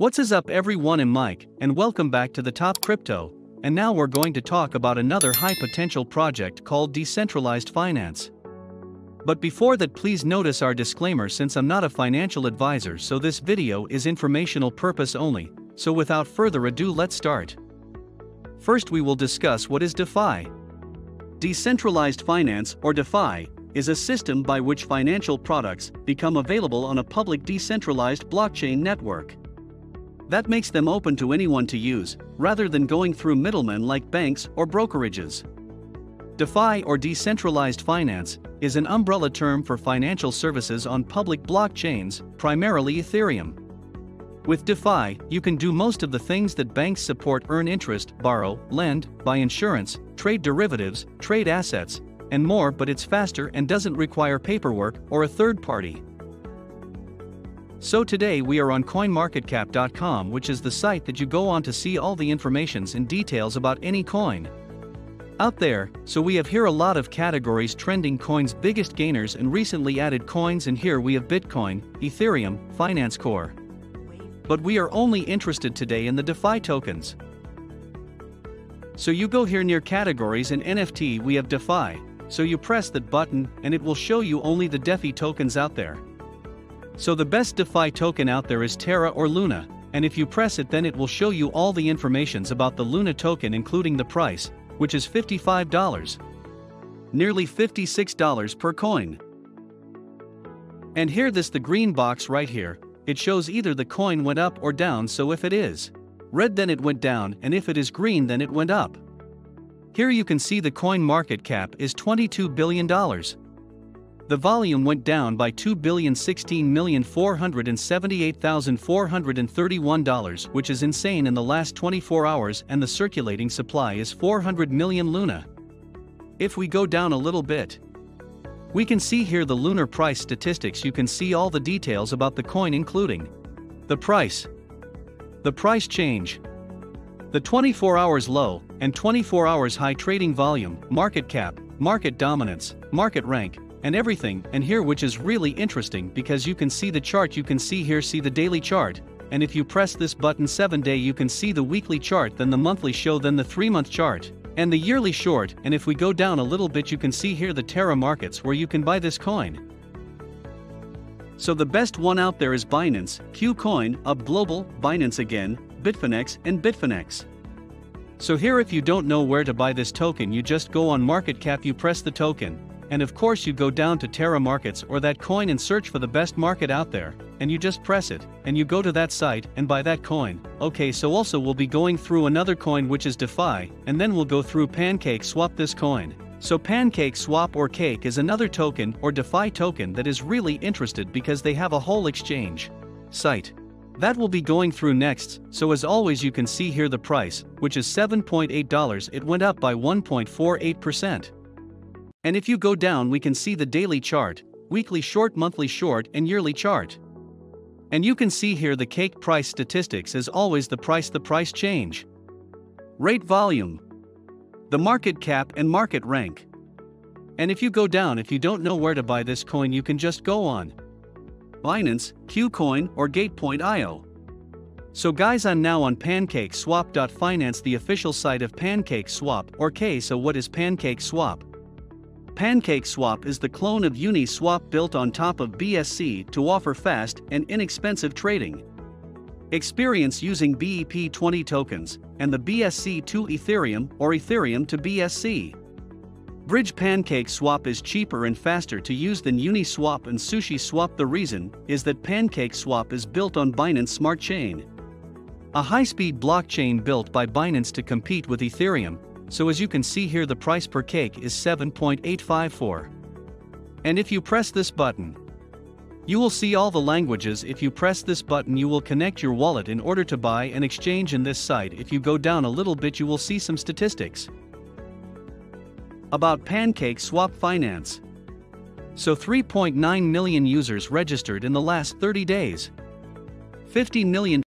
What's up everyone, I'm Mike, and welcome back to the Top Crypto, and now we're going to talk about another high potential project called Decentralized Finance. But before that, please notice our disclaimer, since I'm not a financial advisor, so this video is informational purpose only. So without further ado, let's start. First we will discuss what is DeFi. Decentralized Finance, or DeFi, is a system by which financial products become available on a public decentralized blockchain network. That makes them open to anyone to use, rather than going through middlemen like banks or brokerages. DeFi, or Decentralized Finance, is an umbrella term for financial services on public blockchains, primarily Ethereum. With DeFi, you can do most of the things that banks support: earn interest, borrow, lend, buy insurance, trade derivatives, trade assets, and more, but it's faster and doesn't require paperwork or a third party. So today we are on coinmarketcap.com, which is the site that you go on to see all the informations and details about any coin out there. So we have here a lot of categories: trending coins, biggest gainers and recently added coins, and here we have Bitcoin, Ethereum, Finance Core. But we are only interested today in the DeFi tokens. So you go here near categories and NFT, we have DeFi, so you press that button and it will show you only the DeFi tokens out there. So the best DeFi token out there is Terra or Luna, and if you press it then it will show you all the informations about the Luna token, including the price, which is $55. Nearly $56 per coin. And here the green box right here, it shows either the coin went up or down, so if it is red then it went down, and if it is green then it went up. Here you can see the coin market cap is $22 billion. The volume went down by $2,016,478,431, which is insane in the last 24 hours, and the circulating supply is 400 million Luna. If we go down a little bit, we can see here the lunar price statistics. You can see all the details about the coin, including the price change, the 24 hours low and 24 hours high trading volume, market cap, market dominance, market rank, and everything. And here, which is really interesting because you can see the chart, you can see here, see the daily chart, and if you press this button 7-day you can see the weekly chart, then the monthly show, then the 3-month chart, and the yearly short. And if we go down a little bit you can see here the Terra markets where you can buy this coin. So the best one out there is Binance, Qcoin, Up Global, Binance again, Bitfinex and Bitfinex. So here, if you don't know where to buy this token, you just go on market cap, you press the token, and of course you go down to Terra markets or that coin and search for the best market out there, and you just press it, and you go to that site and buy that coin. Okay, so also we'll be going through another coin which is DeFi, and then we'll go through Pancake Swap, this coin. So Pancake Swap or Cake is another token or DeFi token that is really interested because they have a whole exchange site that we'll be going through next. So as always you can see here the price, which is $7.8, it went up by 1.48%. And if you go down we can see the daily chart, weekly short, monthly short and yearly chart. And you can see here the Cake price statistics, as always the price change, rate, volume, the market cap and market rank. And if you go down, if you don't know where to buy this coin, you can just go on Binance, Qcoin or Gate.io. So guys, I'm now on PancakeSwap.finance, the official site of Pancake Swap or K. So what is Pancake Swap? Pancake Swap is the clone of Uniswap built on top of BSC to offer fast and inexpensive trading experience using BEP20 tokens and the BSC to Ethereum or Ethereum to BSC. Bridge Pancake Swap is cheaper and faster to use than Uniswap and SushiSwap. The reason is that Pancake Swap is built on Binance Smart Chain, a high-speed blockchain built by Binance to compete with Ethereum. So as you can see here the price per cake is 7.854. And if you press this button, you will see all the languages. If you press this button you will connect your wallet in order to buy and exchange in this site. If you go down a little bit you will see some statistics about Pancake Swap Finance. So 3.9 million users registered in the last 30 days. 50 million